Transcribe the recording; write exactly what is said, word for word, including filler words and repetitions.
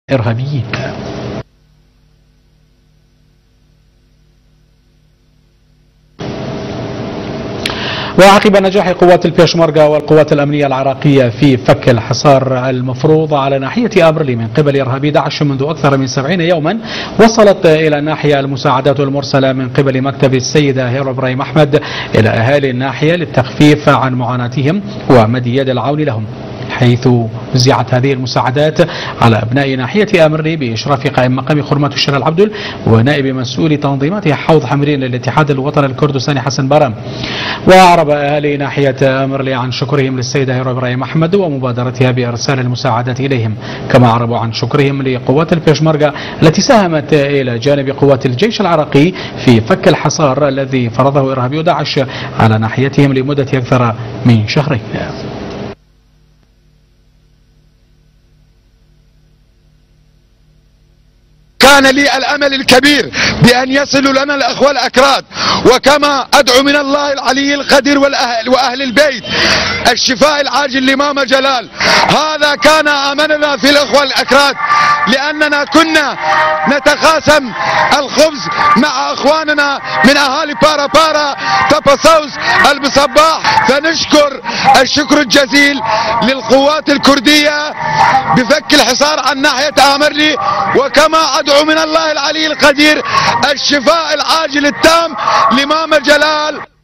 إرهابيين. وعقب نجاح قوات البيشمركة والقوات الأمنية العراقية في فك الحصار المفروض على ناحية أبرلي من قبل إرهابي داعش منذ أكثر من سبعين يوما، وصلت إلى الناحية المساعدات المرسلة من قبل مكتب السيدة هيرو إبراهيم أحمد إلى أهالي الناحية للتخفيف عن معاناتهم ومد يد العون لهم، حيث وزعت هذه المساعدات على أبناء ناحية أمري بإشراف قائم مقام خرمة الشيخ العبدل ونائب مسؤول تنظيمات حوض حمرين للاتحاد الوطني الكردستاني حسن برام. وأعرب أهالي ناحية أمرلي عن شكرهم للسيدة هيرو إبراهيم أحمد ومبادرتها بإرسال المساعدات إليهم، كما أعربوا عن شكرهم لقوات البيشمركة التي ساهمت إلى جانب قوات الجيش العراقي في فك الحصار الذي فرضه إرهابي داعش على ناحيتهم لمدة أكثر من شهرين. كان لي الأمل الكبير بأن يصلوا لنا الأخوة الأكراد، وكما أدعو من الله العلي القدير والأهل وأهل البيت الشفاء العاجل لماما جلال. هذا كان أملنا في الأخوة الأكراد، لأننا كنا نتقاسم الخبز مع أخواننا من أهالي بارا بارا تباسوس المصباح. فنشكر الشكر الجزيل للقوات الكردية بفك الحصار عن ناحية آمرلي، وكما أدعو من الله العلي القدير الشفاء العاجل التام لماما جلال.